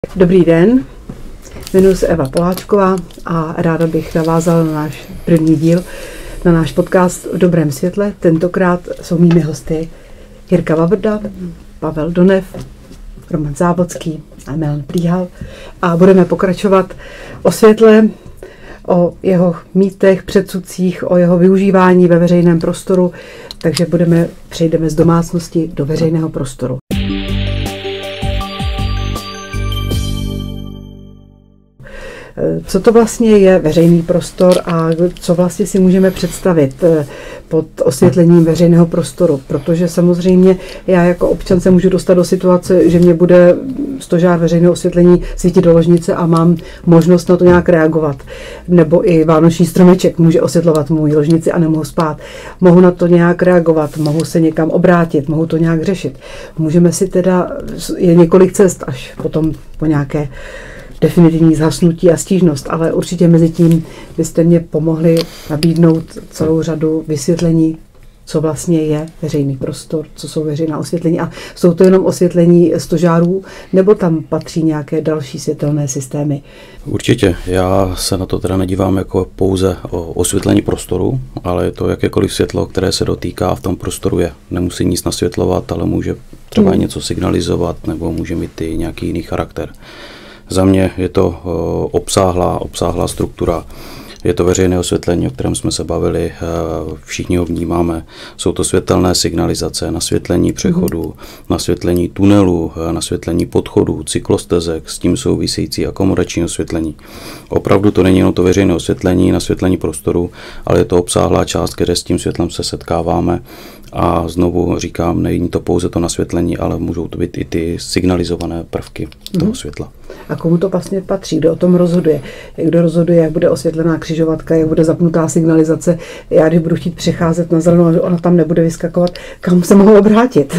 Dobrý den, jmenuji se Eva Poláčková a ráda bych navázala na náš první díl, na náš podcast V dobrém světle. Tentokrát jsou mými hosty Jirka Vavrda, Pavel Donev, Roman Závodský a Milan Plíhal a budeme pokračovat o světle, o jeho mýtech, předsudcích, o jeho využívání ve veřejném prostoru, takže přejdeme z domácnosti do veřejného prostoru. Co to vlastně je veřejný prostor a co vlastně si můžeme představit pod osvětlením veřejného prostoru? Protože samozřejmě já jako občan se můžu dostat do situace, že mě bude stožár veřejného osvětlení svítit do ložnice a mám možnost na to nějak reagovat. Nebo i vánoční stromeček může osvětlovat můj ložnici a nemohu spát. Mohu na to nějak reagovat, mohu se někam obrátit, mohu to nějak řešit. Můžeme si je několik cest až potom po nějaké definitivní zhasnutí a stížnost, ale určitě mezi tím byste mě pomohli nabídnout celou řadu vysvětlení, co vlastně je veřejný prostor, co jsou veřejná osvětlení a jsou to jenom osvětlení stožárů, nebo tam patří nějaké další světelné systémy? Určitě. Já se na to teda nedívám jako pouze o osvětlení prostoru, ale je to jakékoliv světlo, které se dotýká v tom prostoru je. Nemusí nic nasvětlovat, ale může třeba něco signalizovat nebo může mít i nějaký jiný charakter. Za mě je to obsáhlá struktura. Je to veřejné osvětlení, o kterém jsme se bavili, všichni ho vnímáme. Jsou to světelné signalizace, nasvětlení přechodů, nasvětlení tunelů, nasvětlení podchodů, cyklostezek, s tím související akomodační osvětlení. Opravdu to není jenom to veřejné osvětlení, nasvětlení prostoru, ale je to obsáhlá část, kde s tím světlem se setkáváme. A znovu říkám, není to pouze to nasvětlení, ale můžou to být i ty signalizované prvky toho světla. A komu to vlastně patří? Kdo o tom rozhoduje? Kdo rozhoduje, jak bude osvětlená křižovatka, jak bude zapnutá signalizace? Já, když budu chtít přecházet na zelenou, ona tam nebude vyskakovat, kam se mohu obrátit?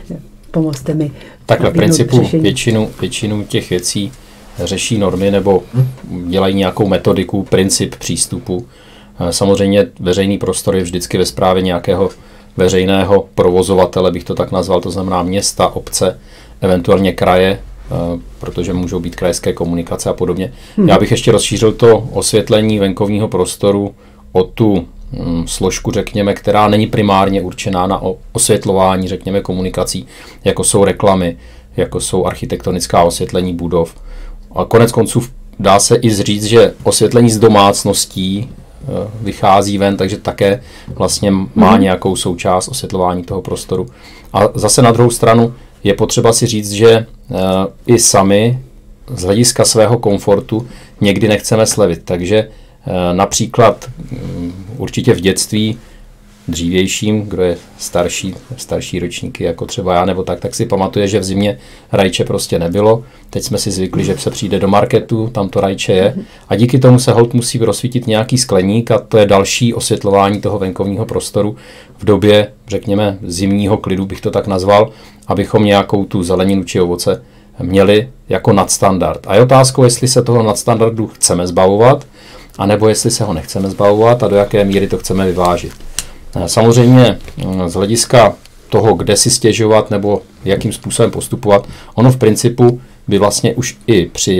Pomozte mi. Takhle v principu většinu těch věcí řeší normy nebo dělají nějakou metodiku, princip přístupu. Samozřejmě veřejný prostor je vždycky ve správě nějakého veřejného provozovatele, bych to tak nazval, to znamená města, obce, eventuálně kraje, protože můžou být krajské komunikace a podobně. Já bych ještě rozšířil to osvětlení venkovního prostoru o tu složku, řekněme, která není primárně určená na osvětlování, řekněme, komunikací, jako jsou reklamy, jako jsou architektonická osvětlení budov. A konec konců dá se i říct, že osvětlení z domácností vychází ven, takže také vlastně má nějakou součást osvětlování toho prostoru. A zase na druhou stranu je potřeba si říct, že i sami z hlediska svého komfortu někdy nechceme slevit. Takže například určitě v dětství dřívějším, kdo je starší ročníky, jako třeba já, nebo tak si pamatuje, že v zimě rajče prostě nebylo. Teď jsme si zvykli, že se přijde do marketu, tam to rajče je a díky tomu se holt musí rozsvítit nějaký skleník a to je další osvětlování toho venkovního prostoru v době, řekněme, zimního klidu, bych to tak nazval, abychom nějakou tu zeleninu či ovoce měli jako nadstandard. A je otázkou, jestli se toho nadstandardu chceme zbavovat, anebo jestli se ho nechceme zbavovat a do jaké míry to chceme vyvážit. Samozřejmě z hlediska toho, kde si stěžovat nebo jakým způsobem postupovat, ono v principu by vlastně už i při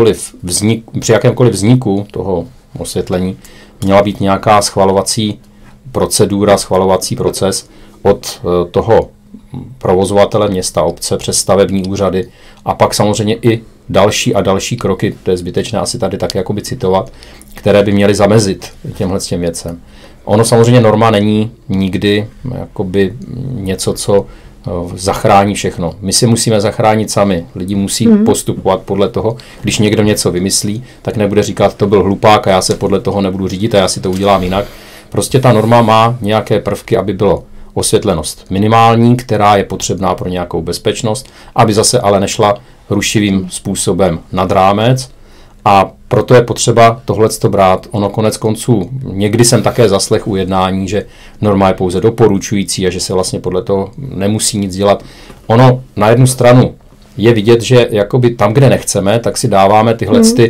jakémkoliv vzniku toho osvětlení měla být nějaká schvalovací procedura, schvalovací proces od toho provozovatele města, obce přes stavební úřady a pak samozřejmě i další a další kroky, to je zbytečné asi tady tak jakoby citovat, které by měly zamezit těm věcem. Ono samozřejmě norma není nikdy jakoby něco, co zachrání všechno. My si musíme zachránit sami. Lidi musí postupovat podle toho. Když někdo něco vymyslí, tak nebude říkat, to byl hlupák a já se podle toho nebudu řídit a já si to udělám jinak. Prostě ta norma má nějaké prvky, aby bylo osvětlenost minimální, která je potřebná pro nějakou bezpečnost, aby zase ale nešla rušivým způsobem nad rámec. A proto je potřeba tohleto brát. Ono konec konců, někdy jsem také zaslechl u jednání, že norma je pouze doporučující a že se vlastně podle toho nemusí nic dělat. Ono na jednu stranu je vidět, že jakoby tam, kde nechceme, tak si dáváme tyhle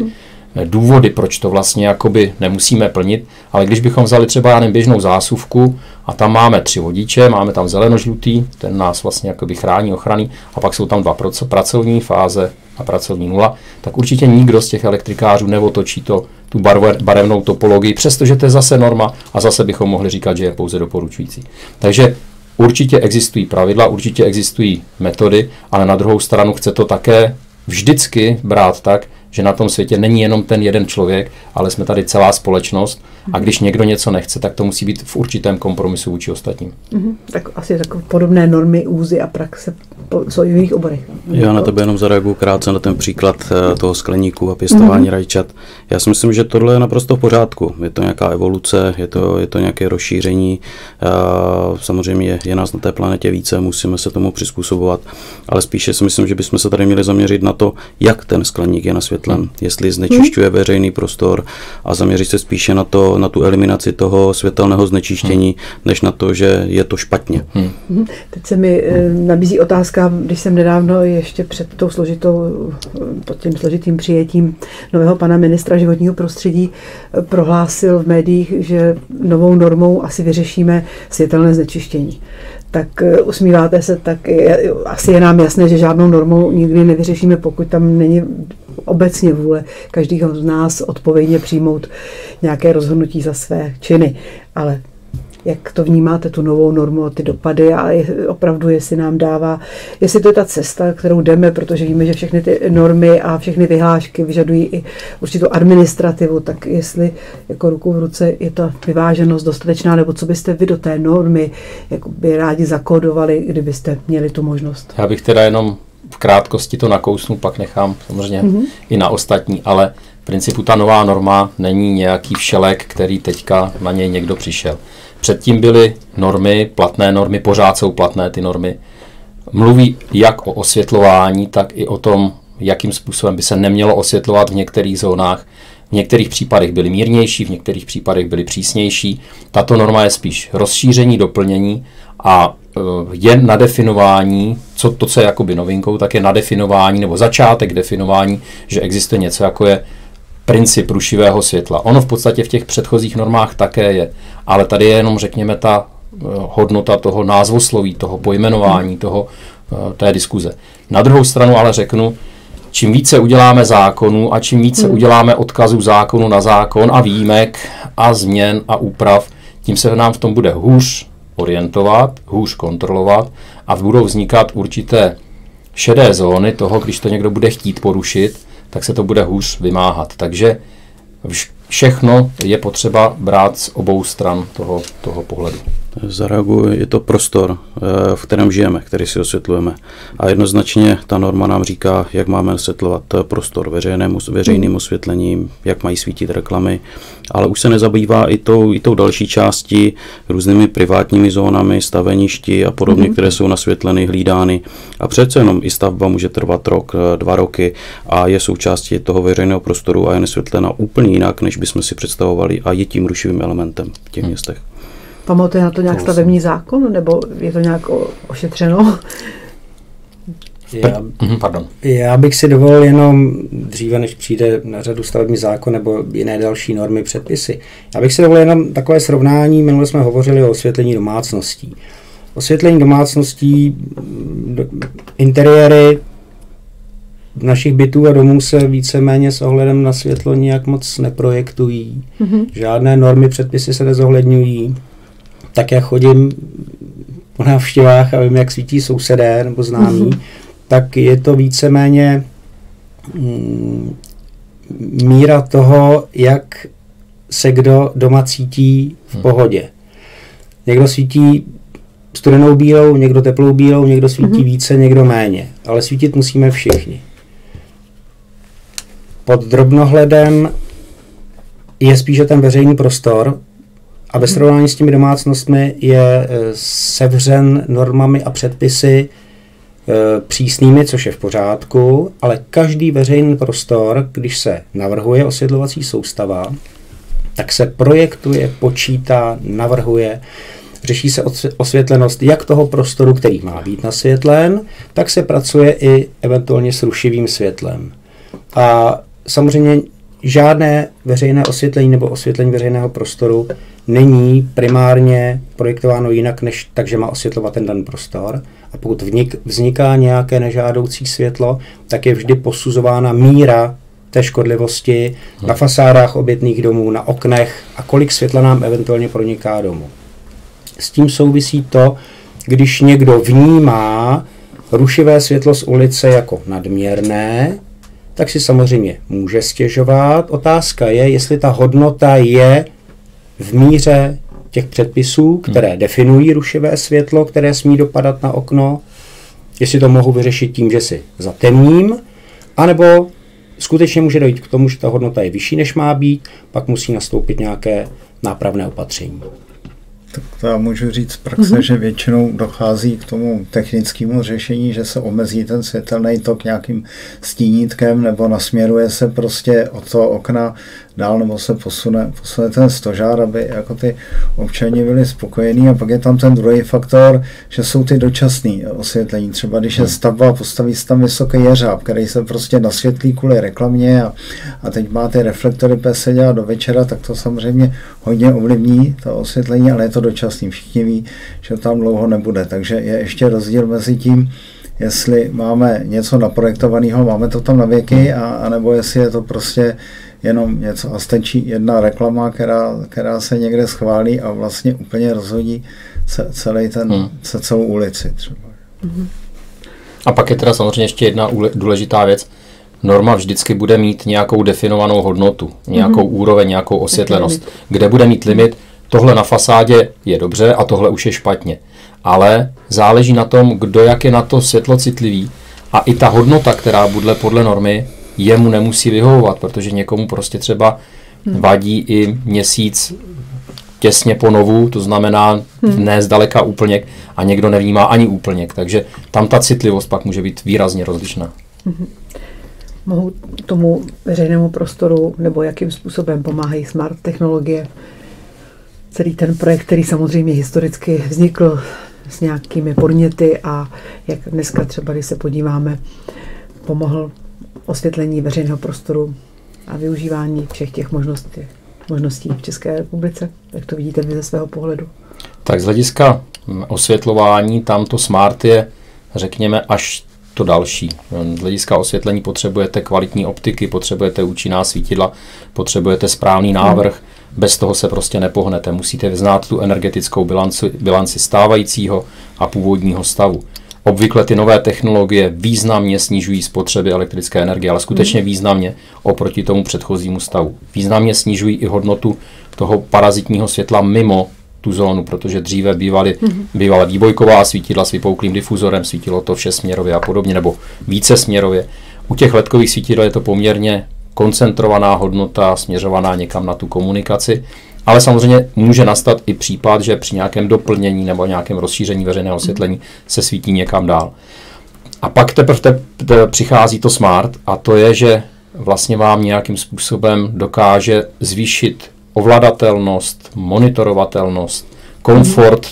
důvody, proč to vlastně jakoby nemusíme plnit, ale když bychom vzali třeba běžnou zásuvku a tam máme 3 vodiče, máme tam zelenožlutý, ten nás vlastně jakoby chrání, ochranný, a pak jsou tam 2 pracovní fáze a pracovní nula, tak určitě nikdo z těch elektrikářů neotočí tu barevnou topologii, přestože to je zase norma a zase bychom mohli říkat, že je pouze doporučující. Takže určitě existují pravidla, určitě existují metody, ale na druhou stranu chce to také vždycky brát tak, že na tom světě není jenom ten jeden člověk, ale jsme tady celá společnost a když někdo něco nechce, tak to musí být v určitém kompromisu vůči ostatním. Tak asi takové podobné normy, úzy a praxe jsou i v jiných oborech. Já na tebe jenom zareaguju krátce na ten příklad toho skleníku a pěstování rajčat. Já si myslím, že tohle je naprosto v pořádku. Je to nějaká evoluce, je to nějaké rozšíření. Samozřejmě je nás na té planetě více, musíme se tomu přizpůsobovat, ale spíše si myslím, že bychom se tady měli zaměřit na to, jak ten skleník je nasvětlen, jestli znečišťuje veřejný prostor a zaměřit se spíše na tu eliminaci toho světelného znečištění, než na to, že je to špatně. Teď se mi nabízí otázka, když jsem nedávno ještě před tím složitým přijetím nového pana ministra životního prostředí prohlásil v médiích, že novou normou asi vyřešíme světelné znečištění. Tak usmíváte se, tak asi je nám jasné, že žádnou normou nikdy nevyřešíme, pokud tam není obecně vůle každého z nás odpovědně přijmout nějaké rozhodnutí za své činy. Ale jak to vnímáte, tu novou normu, ty dopady a opravdu, jestli nám dává, jestli to je ta cesta, kterou jdeme, protože víme, že všechny ty normy a všechny vyhlášky vyžadují i určitou administrativu, tak jestli jako ruku v ruce je ta vyváženost dostatečná, nebo co byste vy do té normy by rádi zakódovali, kdybyste měli tu možnost? Já bych teda jenom v krátkosti to nakousnu, pak nechám samozřejmě i na ostatní, ale v principu ta nová norma není nějaký všelek, který teďka na něj někdo přišel. Předtím byly normy, platné normy, pořád jsou platné ty normy. Mluví jak o osvětlování, tak i o tom, jakým způsobem by se nemělo osvětlovat v některých zónách. V některých případech byly mírnější, v některých případech byly přísnější. Tato norma je spíš rozšíření, doplnění a je na definování, co je jakoby novinkou, tak je na definování nebo začátek definování, že existuje něco, jako je princip rušivého světla. Ono v podstatě v těch předchozích normách také je, ale tady je jenom, řekněme, ta hodnota toho názvosloví, toho pojmenování, té diskuze. Na druhou stranu ale řeknu, čím více uděláme zákonů a čím více uděláme odkazů zákonu na zákon a výjimek a změn a úprav, tím se nám v tom bude hůř orientovat, hůř kontrolovat a budou vznikat určité šedé zóny toho, když to někdo bude chtít porušit, tak se to bude hůř vymáhat. Takže všechno je potřeba brát z obou stran toho pohledu. Zareaguji, je to prostor, v kterém žijeme, který si osvětlujeme. A jednoznačně ta norma nám říká, jak máme osvětlovat prostor veřejným osvětlením, jak mají svítit reklamy, ale už se nezabývá i tou další částí, různými privátními zónami, staveništi a podobně, které jsou nasvětleny, hlídány. A přece jenom i stavba může trvat rok, 2 roky a je součástí toho veřejného prostoru a je nasvětlena úplně jinak, než bychom si představovali a je tím rušivým elementem v těch městech. Pamatuje na to nějak stavební zákon, nebo je to nějak ošetřeno? Já bych si dovolil jenom dříve, než přijde na řadu stavební zákon nebo jiné další normy, předpisy. Já bych si dovolil jenom takové srovnání, minule jsme hovořili o osvětlení domácností. Osvětlení domácností, interiéry našich bytů a domů se víceméně s ohledem na světlo nijak moc neprojektují. Žádné normy, předpisy se nezohledňují. Tak jak chodím po návštěvách a vím, jak svítí sousedé nebo známí, tak je to víceméně míra toho, jak se kdo doma cítí v pohodě. Někdo svítí studenou bílou, někdo teplou bílou, někdo svítí více, někdo méně. Ale svítit musíme všichni. Pod drobnohledem je spíše ten veřejný prostor, a ve srovnání s těmi domácnostmi je sevřen normami a předpisy přísnými, což je v pořádku, ale každý veřejný prostor, když se navrhuje osvětlovací soustava, tak se projektuje, počítá, navrhuje, řeší se osvětlenost jak toho prostoru, který má být nasvětlen, tak se pracuje i eventuálně s rušivým světlem. A samozřejmě žádné veřejné osvětlení nebo osvětlení veřejného prostoru není primárně projektováno jinak, než tak, že má osvětlovat ten daný prostor. A pokud vzniká nějaké nežádoucí světlo, tak je vždy posuzována míra té škodlivosti na fasádách obytných domů, na oknech a kolik světla nám eventuálně proniká domů. S tím souvisí to, když někdo vnímá rušivé světlo z ulice jako nadměrné, tak si samozřejmě může stěžovat. Otázka je, jestli ta hodnota je v míře těch předpisů, které definují rušivé světlo, které smí dopadat na okno, jestli to mohu vyřešit tím, že si zatemním, anebo skutečně může dojít k tomu, že ta hodnota je vyšší, než má být, pak musí nastoupit nějaké nápravné opatření. Tak to já můžu říct z praxe, že většinou dochází k tomu technickému řešení, že se omezí ten světelný tok nějakým stínítkem nebo nasměruje se prostě od toho okna dál nebo se posune ten stožár, aby jako ty občani byli spokojení. A pak je tam ten druhý faktor, že jsou ty dočasný osvětlení. Třeba když je stavba, postaví se tam vysoký jeřáb, který se prostě nasvětlí kvůli reklamě a teď má ty reflektory se dělat do večera, tak to samozřejmě hodně ovlivní to osvětlení, ale je to dočasný. Všichni ví, že tam dlouho nebude. Takže je ještě rozdíl mezi tím, jestli máme něco naprojektovaného, máme to tam na věky, anebo jestli je to prostě jenom něco a stačí jedna reklama, která se někde schválí a vlastně úplně rozhodí celou ulici třeba. A pak je teda samozřejmě ještě jedna důležitá věc. Norma vždycky bude mít nějakou definovanou hodnotu, nějakou úroveň, nějakou osvětlenost, kde bude mít limit, tohle na fasádě je dobře a tohle už je špatně. Ale záleží na tom, kdo jak je na to světlo citlivý a i ta hodnota, která bude podle normy, jemu nemusí vyhovovat, protože někomu prostě třeba vadí i měsíc těsně po novu, to znamená ne zdaleka úplněk a někdo nevnímá ani úplněk, takže tam ta citlivost pak může být výrazně rozlišná. Mohou tomu veřejnému prostoru nebo jakým způsobem pomáhají smart technologie? Celý ten projekt, který samozřejmě historicky vznikl s nějakými podněty a jak dneska třeba, když se podíváme, pomohl osvětlení veřejného prostoru a využívání všech těch možností v České republice. Jak to vidíte vy ze svého pohledu? Tak z hlediska osvětlování tam to smart je, řekněme, až to další. Z hlediska osvětlení potřebujete kvalitní optiky, potřebujete účinná svítidla, potřebujete správný návrh, bez toho se prostě nepohnete. Musíte znát tu energetickou bilanci stávajícího a původního stavu. Obvykle ty nové technologie významně snižují spotřeby elektrické energie, ale skutečně významně oproti tomu předchozímu stavu. Významně snižují i hodnotu toho parazitního světla mimo tu zónu, protože dříve bývala výbojková svítidla s vypouklým difuzorem, svítilo to všesměrově a podobně, nebo vícesměrově. U těch ledkových svítidel je to poměrně koncentrovaná hodnota, směřovaná někam na tu komunikaci, ale samozřejmě může nastat i případ, že při nějakém doplnění nebo nějakém rozšíření veřejného osvětlení se svítí někam dál. A pak teprve přichází to smart a to je, že vlastně vám nějakým způsobem dokáže zvýšit ovladatelnost, monitorovatelnost, komfort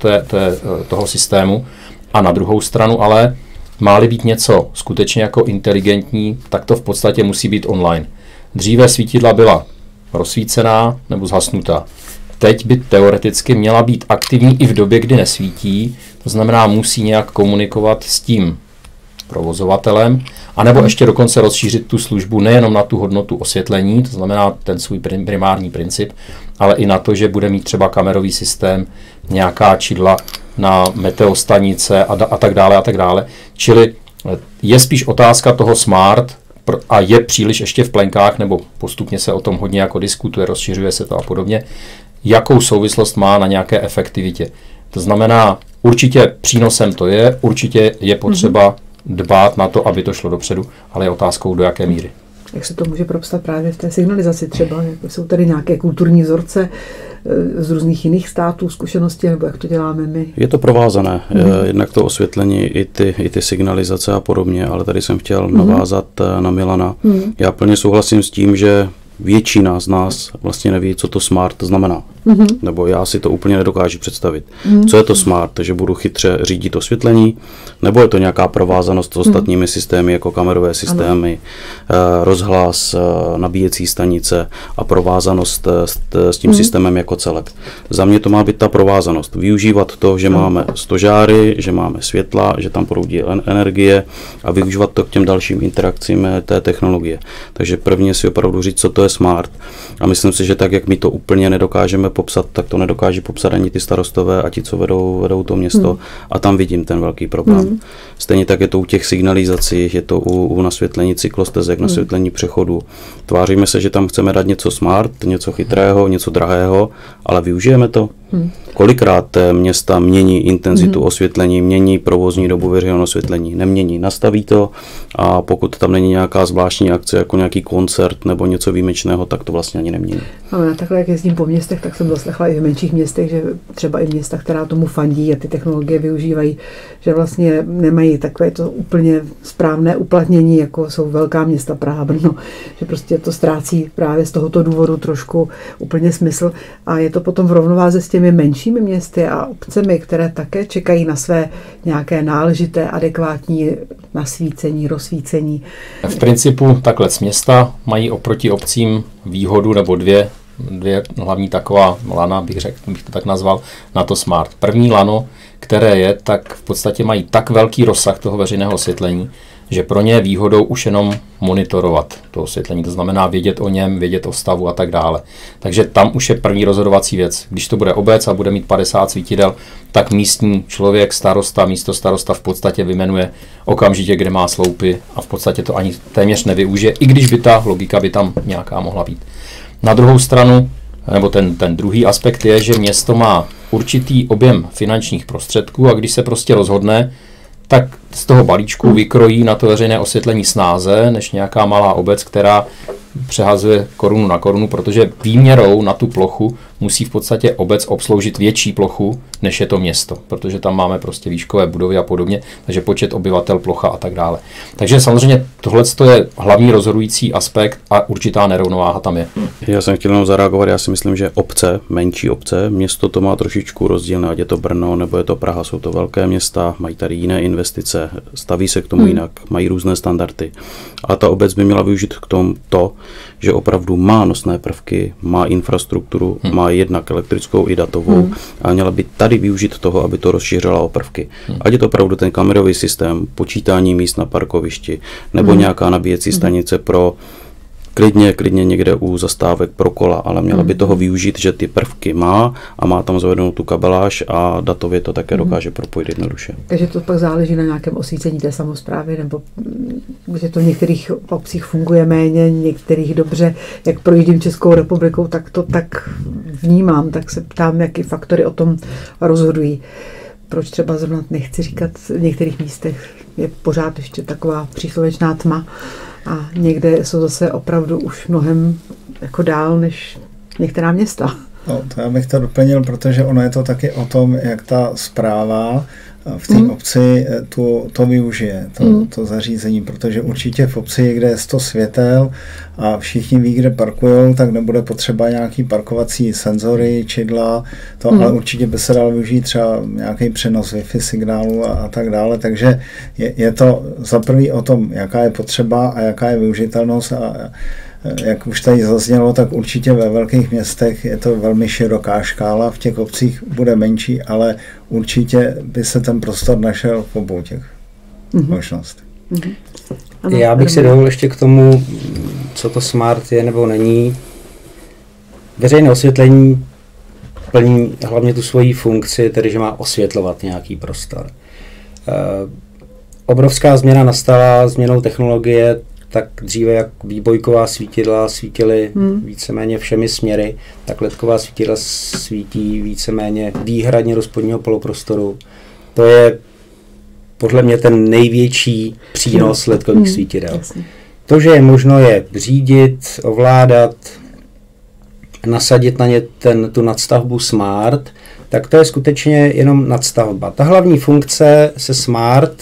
toho systému a na druhou stranu ale má-li být něco skutečně jako inteligentní, tak to v podstatě musí být online. Dříve svítidla byla rozsvícená nebo zhasnutá. Teď by teoreticky měla být aktivní i v době, kdy nesvítí, to znamená musí nějak komunikovat s tím provozovatelem, anebo ještě dokonce rozšířit tu službu nejenom na tu hodnotu osvětlení, to znamená ten svůj primární princip, ale i na to, že bude mít třeba kamerový systém, nějaká čidla na meteostanice a tak dále a tak dále. Čili je spíš otázka toho smart a je příliš ještě v plenkách, nebo postupně se o tom hodně jako diskutuje, rozšiřuje se to a podobně, jakou souvislost má na nějaké efektivitě. To znamená, určitě přínosem to je, určitě je potřeba dbát na to, aby to šlo dopředu, ale je otázkou, do jaké míry. Jak se to může propsat právě v té signalizaci třeba? Jsou tady nějaké kulturní vzorce z různých jiných států, zkušenosti, nebo jak to děláme my? Je to provázané. Jednak to osvětlení, i ty signalizace a podobně, ale tady jsem chtěl navázat na Milana. Já plně souhlasím s tím, že většina z nás vlastně neví, co to smart znamená. Nebo já si to úplně nedokážu představit. Co je to smart? Že budu chytře řídit osvětlení? Nebo je to nějaká provázanost s ostatními systémy, jako kamerové systémy, rozhlas, nabíjecí stanice a provázanost s tím systémem jako celek? Za mě to má být ta provázanost. Využívat to, že máme stožáry, že máme světla, že tam proudí energie a využívat to k těm dalším interakcím té technologie. Takže prvně si opravdu říct, co to je smart. A myslím si, že tak, jak my to úplně nedokážeme popsat, tak to nedokáže popsat ani ty starostové a ti, co vedou to město. A tam vidím ten velký problém. Stejně tak je to u těch signalizací, je to u nasvětlení cyklostezek, nasvětlení přechodu. Tváříme se, že tam chceme dát něco smart, něco chytrého, něco drahého, ale využijeme to. Kolikrát města mění intenzitu osvětlení, mění provozní dobu veřejného osvětlení, nemění, nastaví to a pokud tam není nějaká zvláštní akce, jako nějaký koncert nebo něco výjimečného, tak to vlastně ani nemění. No, já takhle, jak jezdím po městech, tak jsem doslechla i v menších městech, že třeba i města, která tomu fandí a ty technologie využívají, že vlastně nemají takové to úplně správné uplatnění, jako jsou velká města Praha, Brno, že prostě to ztrácí právě z tohoto důvodu trošku úplně smysl a je to potom v rovnováze s těmi menšími městy a obcemi, které také čekají na své nějaké náležité, adekvátní nasvícení, rozsvícení. V principu takhle z města mají oproti obcím výhodu nebo dvě hlavní taková lana, bych to tak nazval, na to smart. První lano, které je, tak v podstatě mají tak velký rozsah toho veřejného osvětlení, že pro ně je výhodou už jenom monitorovat to osvětlení, to znamená vědět o něm, vědět o stavu a tak dále. Takže tam už je první rozhodovací věc. Když to bude obec a bude mít 50 svítidel, tak místní člověk, starosta, místostarosta v podstatě vyjmenuje okamžitě, kde má sloupy a v podstatě to ani téměř nevyužije, i když by ta logika by tam nějaká mohla být. Na druhou stranu, nebo ten druhý aspekt je, že město má určitý objem finančních prostředků a když se prostě rozhodne, tak z toho balíčku vykrojí na to veřejné osvětlení snáze, než nějaká malá obec, která přehazuje korunu na korunu, protože výměrou na tu plochu musí v podstatě obec obsloužit větší plochu, než je to město, protože tam máme prostě výškové budovy a podobně, takže počet obyvatel, plocha a tak dále. Takže samozřejmě tohle je hlavní rozhodující aspekt a určitá nerovnováha tam je. Já jsem chtěl jenom zareagovat, já si myslím, že obce, menší obce, město to má trošičku rozdílné, ať je to Brno nebo je to Praha, jsou to velké města, mají tady jiné investice, staví se k tomu jinak, mají různé standardy. A ta obec by měla využít k tomu to, že opravdu má nosné prvky, má infrastrukturu, má jednak elektrickou i datovou a měla by tady využít toho, aby to rozšířila o prvky. Ať je to opravdu ten kamerový systém, počítání míst na parkovišti nebo nějaká nabíjecí stanice pro klidně někde u zastávek pro kola, ale měla by toho využít, že ty prvky má a má tam zavedenou tu kabeláž a datově to také dokáže propojit jednoduše. Takže to pak záleží na nějakém osvícení té samosprávy, nebo že to v některých obcích funguje méně, některých dobře. Jak projíždím Českou republikou, tak to tak vnímám, tak se ptám, jaký faktory o tom rozhodují. Proč třeba zrovna nechci říkat, v některých místech je pořád ještě taková příslovečná tma a někde jsou zase opravdu už mnohem jako dál než některá města. No, to já bych to doplnil, protože ono je to taky o tom, jak ta správa v té obci to využije, to zařízení, protože určitě v obci, kde je 100 světel a všichni ví, kde parkujou, tak nebude potřeba nějaký parkovací senzory, čidla, ale určitě by se dal využít třeba nějaký přenos Wi-Fi signálu a tak dále, takže je to za prvý o tom, jaká je potřeba a jaká je využitelnost a jak už tady zaznělo, tak určitě ve velkých městech je to velmi široká škála, v těch obcích bude menší, ale určitě by se ten prostor našel v obou těch možnostech. Já bych si dovolil ještě k tomu, co to smart je nebo není. Veřejné osvětlení plní hlavně tu svoji funkci, tedy že má osvětlovat nějaký prostor. Obrovská změna nastala změnou technologie, tak dříve jak výbojková svítidla svítily víceméně všemi směry, tak ledková svítidla svítí víceméně výhradně do spodního poloprostoru. To je podle mě ten největší přínos ledkových svítidel. To, že je možno je řídit, ovládat, nasadit na ně tu nadstavbu smart, tak to je skutečně jenom nadstavba. Ta hlavní funkce se smart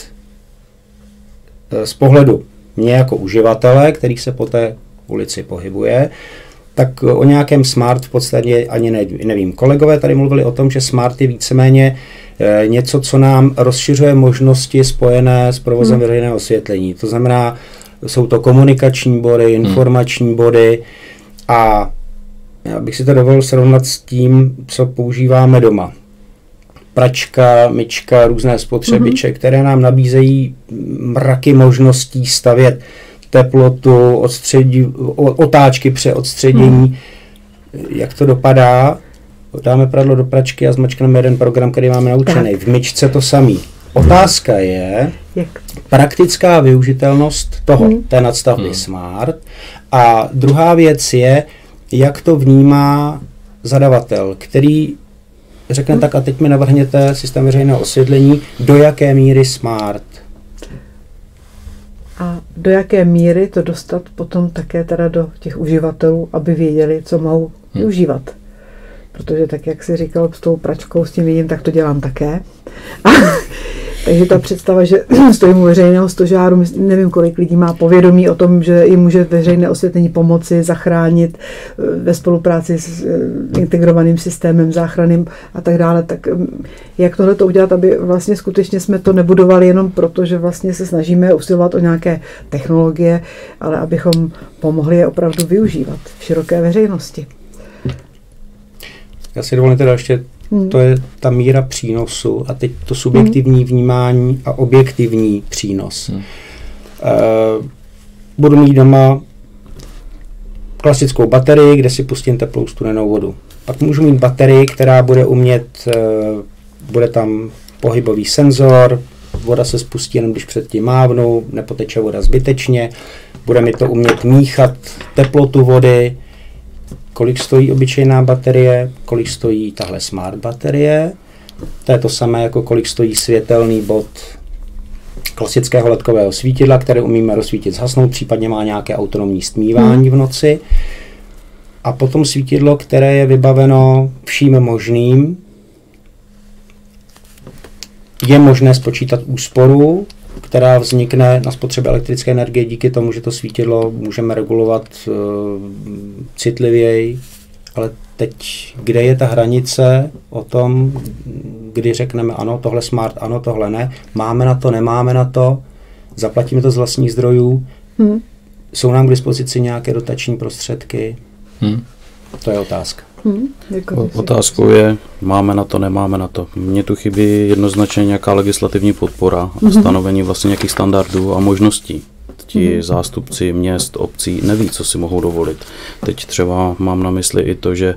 z pohledu mě jako uživatele, který se po té ulici pohybuje, tak o nějakém smart v podstatě ani nevím. Kolegové tady mluvili o tom, že smart je víceméně něco, co nám rozšiřuje možnosti spojené s provozem veřejného osvětlení. To znamená, jsou to komunikační body, informační body a já bych si to dovolil srovnat s tím, co používáme doma. Pračka, myčka, různé spotřebiče, které nám nabízejí mraky možností stavět teplotu, otáčky přeodstředění. Jak to dopadá? Dáme pradlo do pračky a zmačkneme jeden program, který máme naučený. V myčce to samý. Otázka je praktická využitelnost té nadstavby smart. A druhá věc je, jak to vnímá zadavatel, který řekne tak a teď mi navrhněte systém veřejného osvětlení, do jaké míry smart. A do jaké míry to dostat potom také teda do těch uživatelů, aby věděli, co mohou využívat. Protože tak, jak jsi říkal, s tou pračkou, s tím vidím, tak to dělám také. Takže ta představa, že stojím u veřejného stožáru, nevím, kolik lidí má povědomí o tom, že jim může veřejné osvětlení pomoci, zachránit ve spolupráci s integrovaným systémem záchranným a tak dále. Tak jak tohle to udělat, aby vlastně skutečně jsme to nebudovali jenom proto, že vlastně se snažíme usilovat o nějaké technologie, ale abychom pomohli je opravdu využívat v široké veřejnosti. Já si dovolím teda ještě, to je ta míra přínosu a teď to subjektivní vnímání a objektivní přínos. Budu mít doma klasickou baterii, kde si pustím teplou studenou vodu. Pak můžu mít baterii, která bude umět, bude tam pohybový senzor, voda se spustí jenom když předtím mávnu, nepoteče voda zbytečně, bude mi to umět míchat teplotu vody, kolik stojí obyčejná baterie, kolik stojí tahle smart baterie. To je to samé, jako kolik stojí světelný bod klasického ledkového svítidla, které umíme rozsvítit, zhasnout, případně má nějaké autonomní stmívání v noci. A potom svítidlo, které je vybaveno vším možným. Je možné spočítat úsporu, která vznikne na spotřebě elektrické energie díky tomu, že to svítidlo můžeme regulovat citlivěji, ale teď, kde je ta hranice o tom, kdy řekneme ano, tohle smart, ano, tohle ne, máme na to, nemáme na to, zaplatíme to z vlastních zdrojů, jsou nám k dispozici nějaké dotační prostředky, to je otázka. Otázkou je, máme na to, nemáme na to. Mně tu chybí jednoznačně nějaká legislativní podpora a stanovení vlastně nějakých standardů a možností. Ti zástupci měst, obcí neví, co si mohou dovolit. Teď třeba mám na mysli i to, že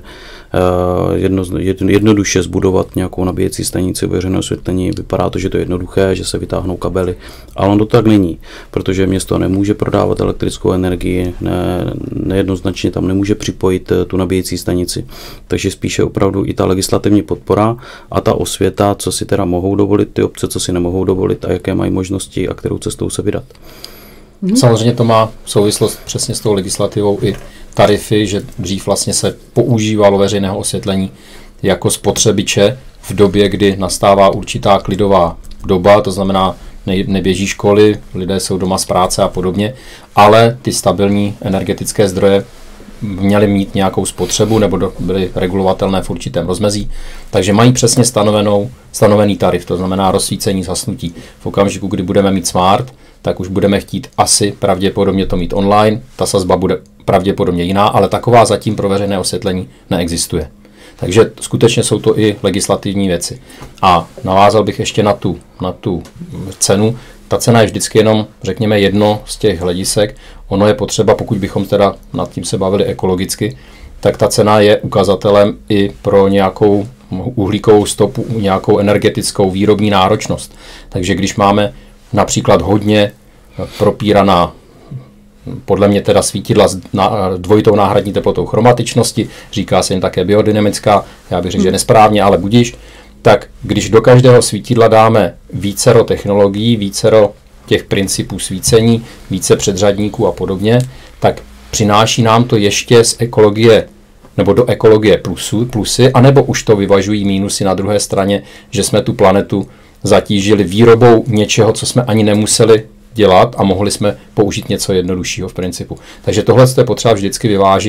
jednoduše zbudovat nějakou nabíjecí stanici veřejného osvětlení. Vypadá to, že to je jednoduché, že se vytáhnou kabely, ale on to tak není, protože město nemůže prodávat elektrickou energii, nejednoznačně tam nemůže připojit tu nabíjecí stanici. Takže spíše opravdu i ta legislativní podpora a ta osvěta, co si teda mohou dovolit ty obce, co si nemohou dovolit a jaké mají možnosti a kterou cestou se vydat. Samozřejmě to má souvislost přesně s tou legislativou i tarify, že dřív vlastně se používalo veřejného osvětlení jako spotřebiče v době, kdy nastává určitá klidová doba, to znamená neběží školy, lidé jsou doma z práce a podobně, ale ty stabilní energetické zdroje měly mít nějakou spotřebu nebo byly regulovatelné v určitém rozmezí, takže mají přesně stanovený tarif, to znamená rozsvícení, zhasnutí. V okamžiku, kdy budeme mít smart, tak už budeme chtít asi pravděpodobně to mít online, ta sazba bude pravděpodobně jiná, ale taková zatím pro veřejné osvětlení neexistuje. Takže skutečně jsou to i legislativní věci. A navázal bych ještě na tu cenu. Ta cena je vždycky jenom, řekněme, jedno z těch hledisek. Ono je potřeba, pokud bychom teda nad tím se bavili ekologicky, tak ta cena je ukazatelem i pro nějakou uhlíkovou stopu, nějakou energetickou výrobní náročnost. Takže když máme například hodně propíraná, podle mě teda svítidla s dvojitou náhradní teplotou chromatičnosti, říká se jim také biodynamická, já bych řekl, že nesprávně, ale budiš, tak když do každého svítidla dáme vícero technologií, vícero těch principů svícení, více předřadníků a podobně, tak přináší nám to ještě z ekologie nebo do ekologie plusy, anebo už to vyvažují mínusy na druhé straně, že jsme tu planetu zatížili výrobou něčeho, co jsme ani nemuseli dělat a mohli jsme použít něco jednoduššího v principu. Takže tohle je potřeba vždycky vyvážit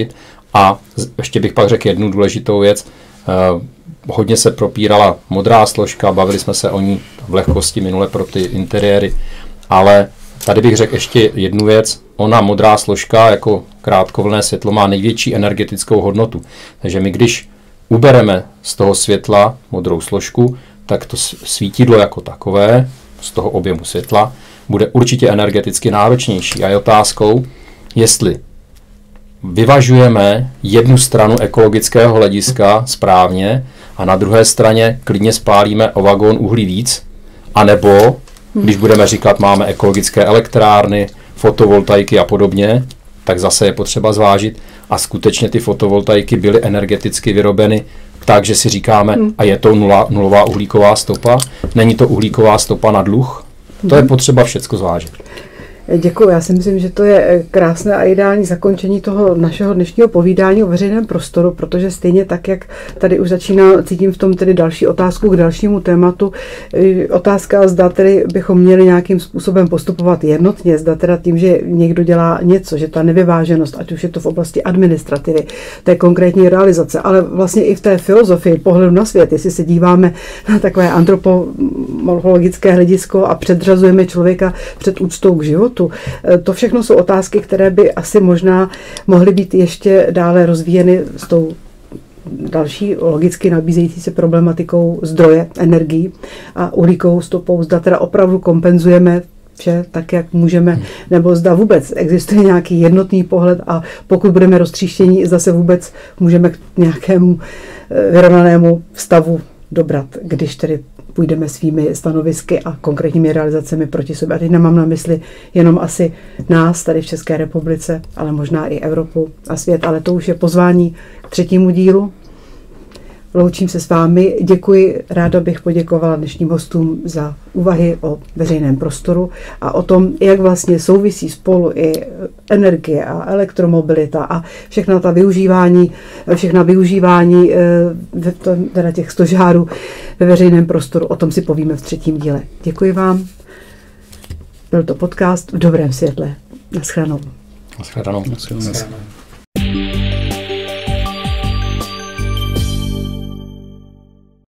A ještě bych pak řekl jednu důležitou věc. Hodně se propírala modrá složka, bavili jsme se o ní v lehkosti minule pro ty interiéry, ale tady bych řekl ještě jednu věc. Ona modrá složka jako krátkovlnné světlo má největší energetickou hodnotu. Takže my když ubereme z toho světla modrou složku, tak to svítidlo jako takové, z toho objemu světla, bude určitě energeticky náročnější. A je otázkou, jestli vyvažujeme jednu stranu ekologického hlediska správně a na druhé straně klidně spálíme o vagón uhlí víc, anebo když budeme říkat, máme ekologické elektrárny, fotovoltaiky a podobně, tak zase je potřeba zvážit a skutečně ty fotovoltaiky byly energeticky vyrobeny tak, že si říkáme, a je to nulová uhlíková stopa, není to uhlíková stopa na dluh, to je potřeba všecko zvážit. Děkuji, já si myslím, že to je krásné a ideální zakončení toho našeho dnešního povídání o veřejném prostoru, protože stejně tak, jak tady už cítím v tom tedy další otázku k dalšímu tématu. Otázka, zda tedy bychom měli nějakým způsobem postupovat jednotně, zda teda tím, že někdo dělá něco, že ta nevyváženost, ať už je to v oblasti administrativy, té konkrétní realizace, ale vlastně i v té filozofii pohledu na svět, jestli se díváme na takové antropologické hledisko a předřazujeme člověka před úctou k životu. To všechno jsou otázky, které by asi možná mohly být ještě dále rozvíjeny s tou další logicky nabízející se problematikou zdroje energií a uhlíkovou stopou. Zda teda opravdu kompenzujeme vše tak, jak můžeme, nebo zda vůbec existuje nějaký jednotný pohled a pokud budeme roztříštění, zda se vůbec můžeme k nějakému vyrovnanému stavu dobrat, když tedy půjdeme svými stanovisky a konkrétními realizacemi proti sobě. A teď nemám na mysli jenom asi nás tady v České republice, ale možná i Evropu a svět, ale to už je pozvání k 3. dílu. Loučím se s vámi. Děkuji, ráda bych poděkovala dnešním hostům za úvahy o veřejném prostoru a o tom, jak vlastně souvisí spolu i energie a elektromobilita a všechna využívání teda těch stožárů ve veřejném prostoru. O tom si povíme v 3. díle. Děkuji vám. Byl to podcast v dobrém světle. Naschledanou. Naschledanou.